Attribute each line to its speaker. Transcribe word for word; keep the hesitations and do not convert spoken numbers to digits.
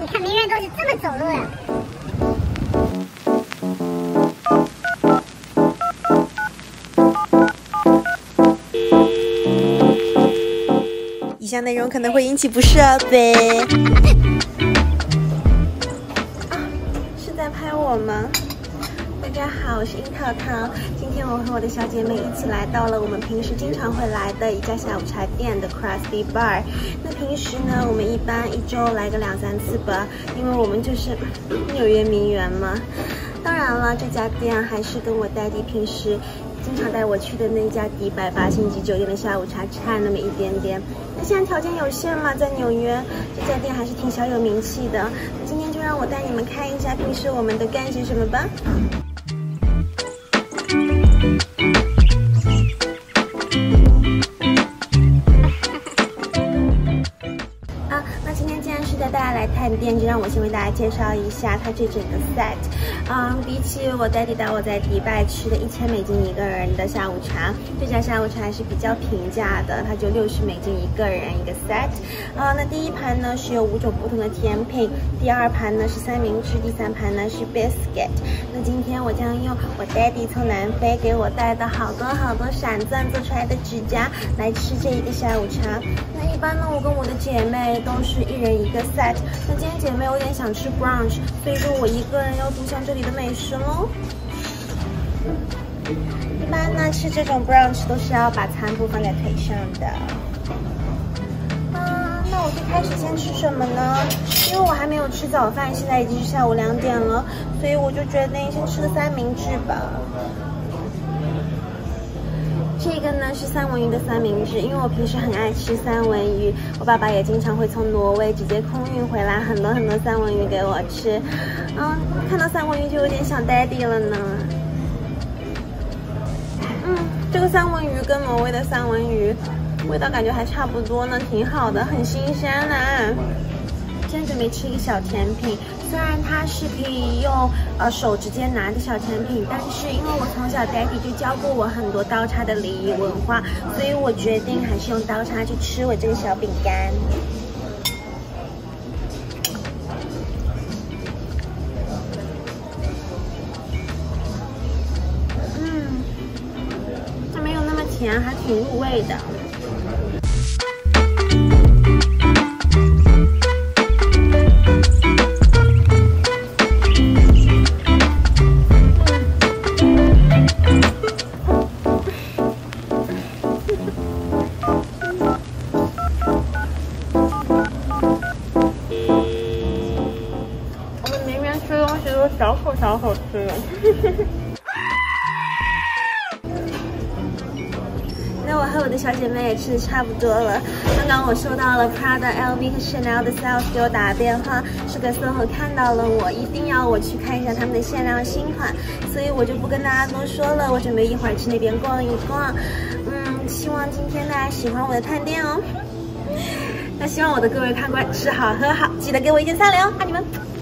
Speaker 1: 你看，名人都是这么走路的。
Speaker 2: 以下内容可能会引起不适哦，对。啊，是在拍我吗？大家好，我是樱桃桃。今天我和我的小姐妹一起来到了我们平时经常会来的一家下午茶店的 Krusty Bar。那平时呢，我们一般一周来个两三次吧，因为我们就是纽约名媛嘛。当然了，这家店还是跟我daddy平时经常带我去的那家迪拜八星级酒店的下午茶差那么一点点。那现在条件有限嘛，在纽约这家店还是挺小有名气的。今天就让我带你们看一下平时我们都干些什么吧。啊，那今天既然是带大家来探店，就让我先为大家介绍一下它这整个 set。嗯，比起我 daddy 带我在迪拜吃的一千美金一个人的下午茶，这家下午茶还是比较平价的，它就六十美金一个人一个 set。啊，那第一盘呢是有五种不同的甜品，第二盘呢是三明治，第三盘呢是 biscuit。那今天我将用我 daddy 从南非给我带的好多好多闪钻做出来的指甲来吃这一个下午茶。那一般呢，我跟我的姐妹都是一人一个 set。那今天姐妹有点想吃 brunch， 所以说我一个人要独享这里的美食喽。一般呢吃这种 brunch 都是要把餐布放在腿上的。啊，那我最开始先吃什么呢？因为我还没有吃早饭，现在已经是下午两点了，所以我就决定先吃个三明治吧。这个呢是三文鱼的三明治，因为我平时很爱吃三文鱼，我爸爸也经常会从挪威直接空运回来很多很多三文鱼给我吃。嗯，看到三文鱼就有点想 daddy 了呢。嗯，这个三文鱼跟挪威的三文鱼味道感觉还差不多呢，挺好的，很新鲜啊。今天准备吃一个小甜品，虽然它是可以用呃手直接拿的小甜品，但是因为我从小 daddy 就教过我很多刀叉的礼仪文化，所以我决定还是用刀叉去吃我这个小饼干。嗯，它没有那么甜，还挺入味的。吃东西都小口小口吃的。那我和我的小姐妹也吃的差不多了。刚刚我收到了 Prada、L V 和 Chanel 的 sales 给我打的电话，是个 SOHO 看到了我，一定要我去看一下他们的限量新款，所以我就不跟大家多说了，我准备一会儿去那边逛一逛。嗯，希望今天大家喜欢我的探店哦。那希望我的各位看官吃好喝好，记得给我一键三连哦，爱你们。